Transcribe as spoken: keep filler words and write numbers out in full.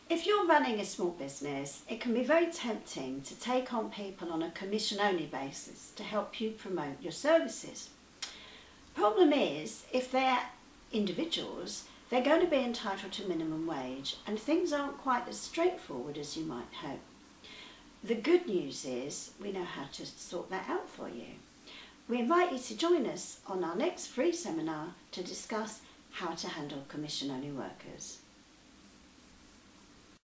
If you're running a small business, it can be very tempting to take on people on a commission-only basis to help you promote your services. Problem is, if they're individuals, they're going to be entitled to minimum wage, and things aren't quite as straightforward as you might hope. The good news is we know how to sort that out for you. We invite you to join us on our next free seminar to discuss how to handle commission-only workers.